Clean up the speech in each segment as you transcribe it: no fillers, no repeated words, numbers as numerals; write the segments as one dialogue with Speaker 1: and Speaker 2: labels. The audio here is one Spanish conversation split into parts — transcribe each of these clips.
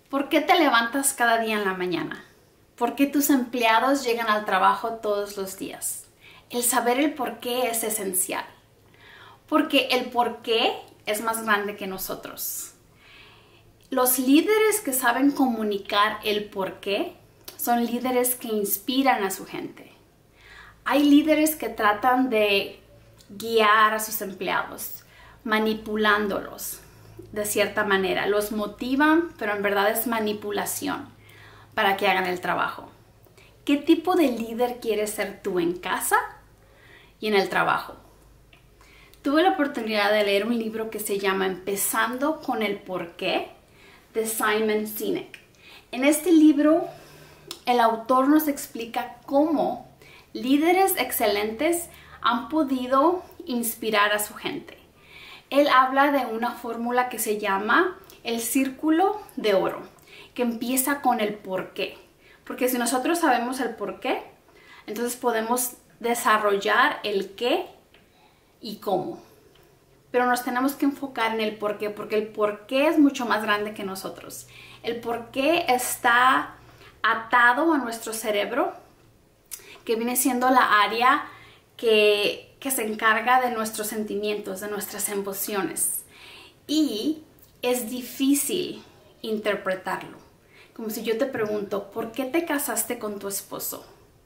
Speaker 1: ¿Por qué te levantas cada día en la mañana? ¿Por qué tus empleados llegan al trabajo todos los días? El saber el por qué es esencial. Porque el por qué es más grande que nosotros. Los líderes que saben comunicar el por qué son líderes que inspiran a su gente. Hay líderes que tratan de guiar a sus empleados, manipulándolos de cierta manera. Los motivan, pero en verdad es manipulación para que hagan el trabajo. ¿Qué tipo de líder quieres ser tú en casa y en el trabajo? Tuve la oportunidad de leer un libro que se llama Empezando con el Porqué, de Simon Sinek. En este libro, el autor nos explica cómo líderes excelentes han podido inspirar a su gente. Él habla de una fórmula que se llama el círculo de oro, que empieza con el porqué. Porque si nosotros sabemos el porqué, entonces podemos desarrollar el qué y cómo. Pero nos tenemos que enfocar en el porqué, porque el porqué es mucho más grande que nosotros. El porqué está atado a nuestro cerebro, que viene siendo la área que se encarga de nuestros sentimientos, de nuestras emociones. Y es difícil interpretarlo. Como si yo te pregunto, ¿por qué te casaste con tu esposo?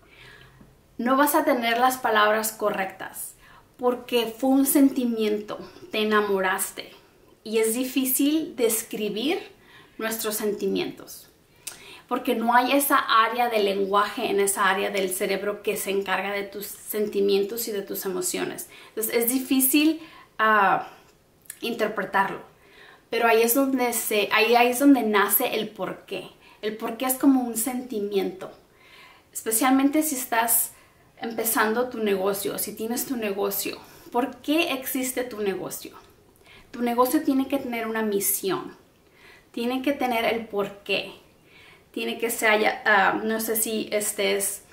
Speaker 1: No vas a tener las palabras correctas, porque fue un sentimiento, te enamoraste. Y es difícil describir nuestros sentimientos, porque no hay esa área del lenguaje en esa área del cerebro que se encarga de tus sentimientos y de tus emociones. Entonces es difícil interpretarlo, pero ahí es donde nace el porqué. El porqué es como un sentimiento, especialmente si estás empezando tu negocio, si tienes tu negocio. ¿Por qué existe tu negocio? Tu negocio tiene que tener una misión, tiene que tener el porqué. Tiene que ser, no sé si estés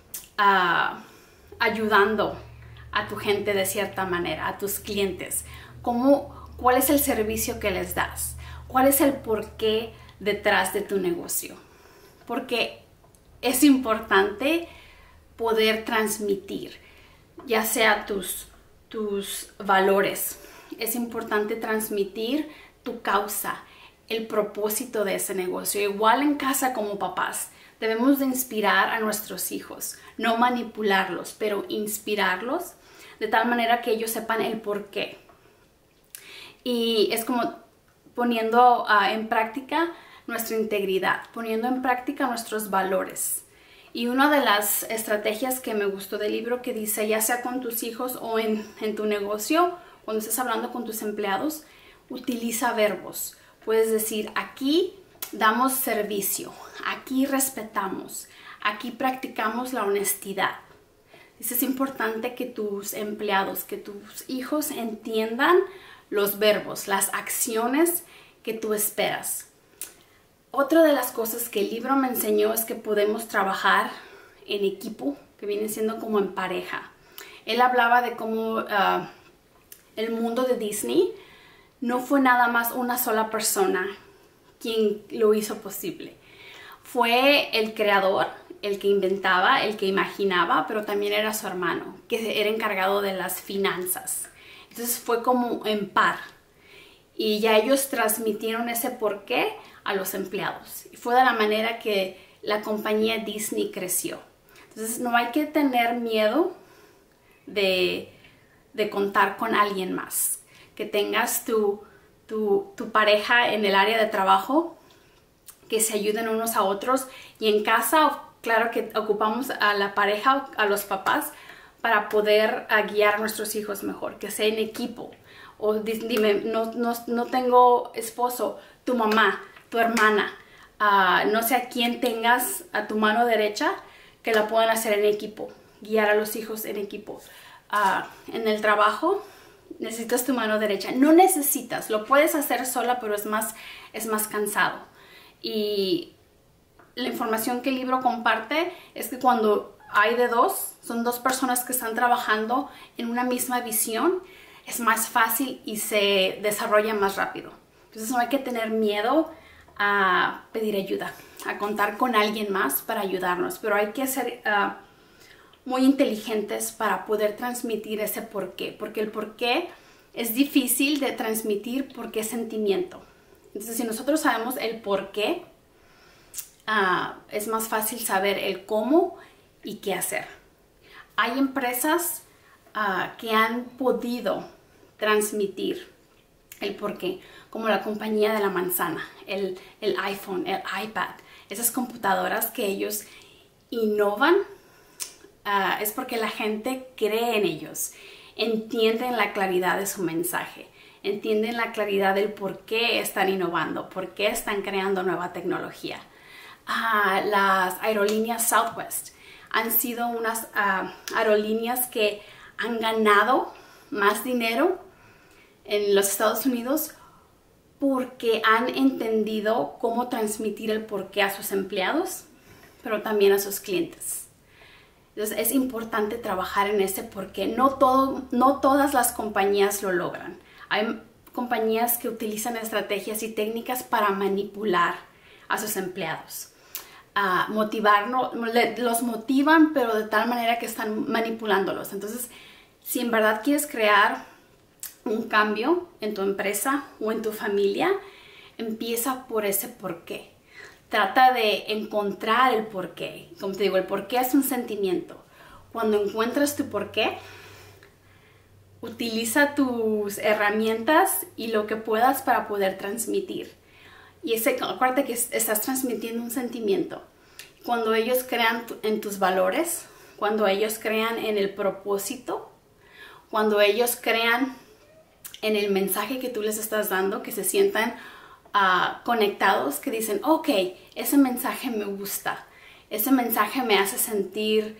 Speaker 1: ayudando a tu gente de cierta manera, a tus clientes. ¿Cuál es el servicio que les das? ¿Cuál es el porqué detrás de tu negocio? Porque es importante poder transmitir, ya sea tus valores. Es importante transmitir tu causa, el propósito de ese negocio. Igual en casa como papás, debemos de inspirar a nuestros hijos, no manipularlos, pero inspirarlos de tal manera que ellos sepan el por qué. Y es como poniendo en práctica nuestra integridad, poniendo en práctica nuestros valores. Y una de las estrategias que me gustó del libro que dice, ya sea con tus hijos o en tu negocio, cuando estés hablando con tus empleados, utiliza verbos. Puedes decir, aquí damos servicio, aquí respetamos, aquí practicamos la honestidad. Es importante que tus empleados, que tus hijos entiendan los verbos, las acciones que tú esperas. Otra de las cosas que el libro me enseñó es que podemos trabajar en equipo, que viene siendo como en pareja. Él hablaba de cómo el mundo de Disney no fue nada más una sola persona quien lo hizo posible. Fue el creador, el que inventaba, el que imaginaba, pero también era su hermano, que era encargado de las finanzas. Entonces fue como en par. Y ya ellos transmitieron ese porqué a los empleados. Y fue de la manera que la compañía Disney creció. Entonces no hay que tener miedo de contar con alguien más. Que tengas tu pareja en el área de trabajo, que se ayuden unos a otros. Y en casa, claro que ocupamos a la pareja, a los papás, para poder guiar a nuestros hijos mejor, que sea en equipo. O dime, no tengo esposo, tu mamá, tu hermana, no sé a quién tengas a tu mano derecha, que la puedan hacer en equipo, guiar a los hijos en equipo. En el trabajo, necesitas tu mano derecha. No necesitas, lo puedes hacer sola, pero es más cansado. Y la información que el libro comparte es que cuando hay de dos, son dos personas que están trabajando en una misma visión, es más fácil y se desarrolla más rápido. Entonces no hay que tener miedo a pedir ayuda, a contar con alguien más para ayudarnos, pero hay que ser muy inteligentes para poder transmitir ese porqué, porque el porqué es difícil de transmitir porque es sentimiento. Entonces, si nosotros sabemos el porqué, es más fácil saber el cómo y qué hacer. Hay empresas que han podido transmitir el porqué, como la compañía de la manzana, el iPhone, el iPad, esas computadoras que ellos innovan, es porque la gente cree en ellos, entienden la claridad de su mensaje, entienden la claridad del por qué están innovando, por qué están creando nueva tecnología. Las aerolíneas Southwest han sido unas aerolíneas que han ganado más dinero en los Estados Unidos porque han entendido cómo transmitir el porqué a sus empleados, pero también a sus clientes. Entonces es importante trabajar en ese porqué. No todas las compañías lo logran. Hay compañías que utilizan estrategias y técnicas para manipular a sus empleados. Los motivan, pero de tal manera que están manipulándolos. Entonces, si en verdad quieres crear un cambio en tu empresa o en tu familia, empieza por ese porqué. Trata de encontrar el porqué. Como te digo, el porqué es un sentimiento. Cuando encuentras tu porqué, utiliza tus herramientas y lo que puedas para poder transmitir. Y acuérdate que estás transmitiendo un sentimiento. Cuando ellos crean en tus valores, cuando ellos crean en el propósito, cuando ellos crean en el mensaje que tú les estás dando, que se sientan conectados, que dicen, ok, ese mensaje me gusta, ese mensaje me hace sentir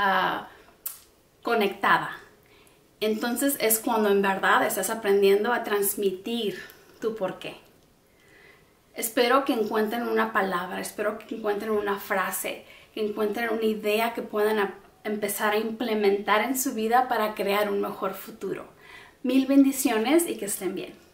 Speaker 1: conectada. Entonces es cuando en verdad estás aprendiendo a transmitir tu porqué. Espero que encuentren una palabra, espero que encuentren una frase, que encuentren una idea que puedan empezar a implementar en su vida para crear un mejor futuro. Mil bendiciones y que estén bien.